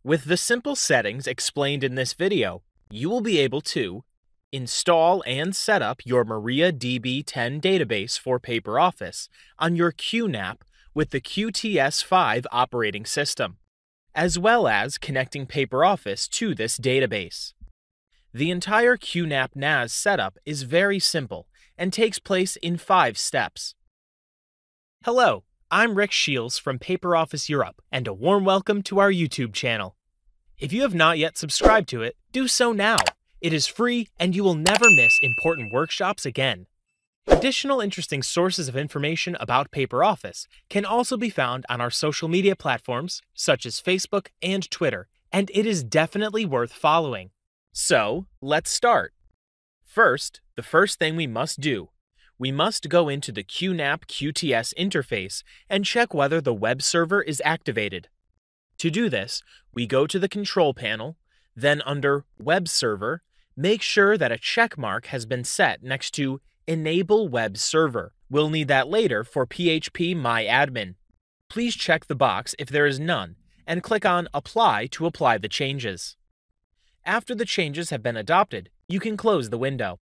With the simple settings explained in this video, you will be able to install and set up your MariaDB 10 database for PaperOffice on your QNAP with the QTS 5 operating system, as well as connecting PaperOffice to this database. The entire QNAP NAS setup is very simple and takes place in 5 steps. Hello, I'm Rick Shields from PaperOffice Europe, and a warm welcome to our YouTube channel. If you have not yet subscribed to it, do so now. It is free and you will never miss important workshops again. Additional interesting sources of information about PaperOffice can also be found on our social media platforms such as Facebook and Twitter, and it is definitely worth following. So, let's start. First, the first thing we must do. We must go into the QNAP QTS interface and check whether the web server is activated. To do this, we go to the control panel, then under Web Server, make sure that a check mark has been set next to Enable Web Server. We'll need that later for 𝗶𝗀𝗃𝗏𝗏admin. Please check the box if there is none, and click on Apply to apply the changes. After the changes have been adopted, you can close the window.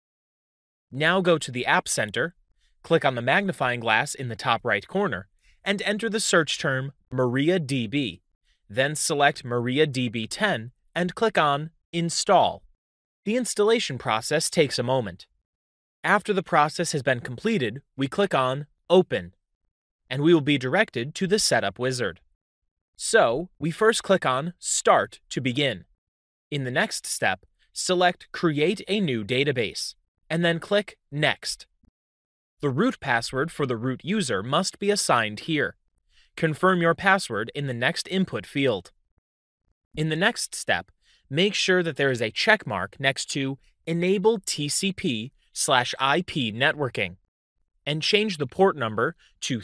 Now go to the App Center, click on the magnifying glass in the top right corner, and enter the search term MariaDB. Then select MariaDB 10 and click on Install. The installation process takes a moment. After the process has been completed, we click on Open, and we will be directed to the Setup wizard. So, we first click on Start to begin. In the next step, select Create a new database, and then click Next. The root password for the root user must be assigned here. Confirm your password in the next input field. In the next step, make sure that there is a check mark next to Enable TCP/IP networking, and change the port number to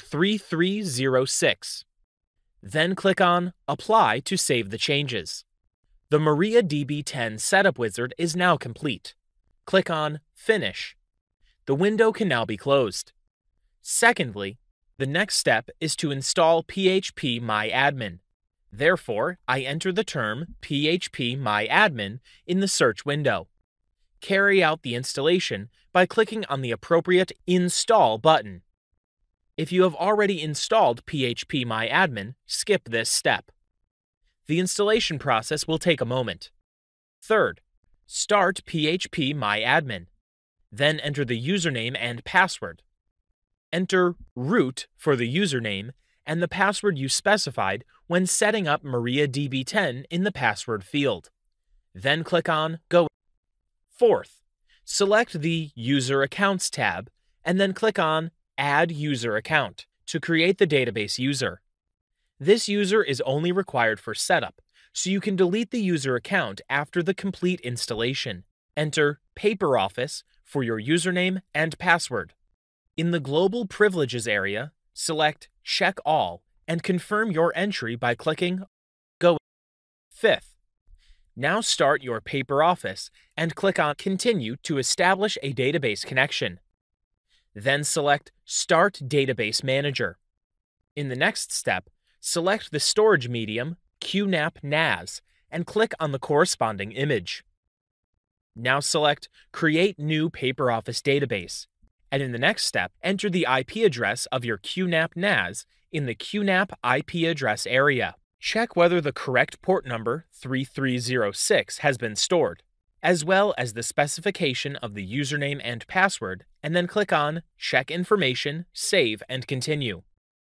3306. Then click on Apply to save the changes. The MariaDB 10 setup wizard is now complete. Click on Finish. The window can now be closed. Secondly, the next step is to install 𝗶𝗃𝗏𝗃admin. Therefore, I enter the term 𝗶𝗃𝗏admin in the search window. Carry out the installation by clicking on the appropriate Install button. If you have already installed 𝗶𝗃𝗏admin, skip this step. The installation process will take a moment. Third, start 𝗶𝗃𝗏admin. Then enter the username and password. Enter root for the username and the password you specified when setting up MariaDB 10 in the password field. Then click on Go. Fourth, select the User Accounts tab and then click on Add User Account to create the database user. This user is only required for setup, so you can delete the user account after the complete installation. Enter PaperOffice for your username and password. In the Global Privileges area, select Check All and confirm your entry by clicking Go. Fifth, now start your PaperOffice and click on Continue to establish a database connection. Then select Start Database Manager. In the next step, select the storage medium QNAP NAS and click on the corresponding image. Now select Create New PaperOffice Database, and in the next step, enter the IP address of your QNAP NAS in the QNAP IP address area. Check whether the correct port number 3306 has been stored, as well as the specification of the username and password, and then click on Check Information, Save, and Continue.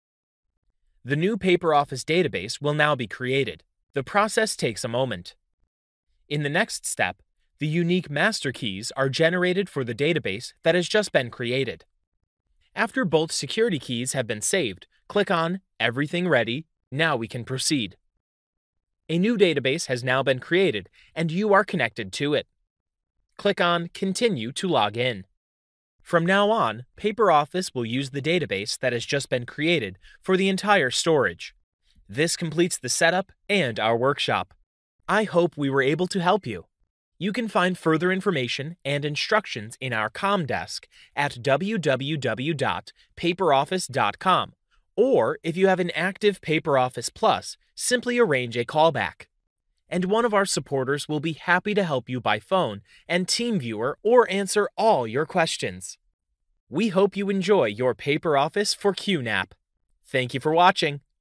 The new PaperOffice database will now be created. The process takes a moment. In the next step, the unique master keys are generated for the database that has just been created. After both security keys have been saved, click on Everything Ready. Now we can proceed. A new database has now been created and you are connected to it. Click on Continue to log in. From now on, PaperOffice will use the database that has just been created for the entire storage. This completes the setup and our workshop. I hope we were able to help you. You can find further information and instructions in our COM desk at www.paperoffice.com, or if you have an active PaperOffice Plus, simply arrange a callback. and one of our supporters will be happy to help you by phone and TeamViewer or answer all your questions. We hope you enjoy your PaperOffice for QNAP. Thank you for watching.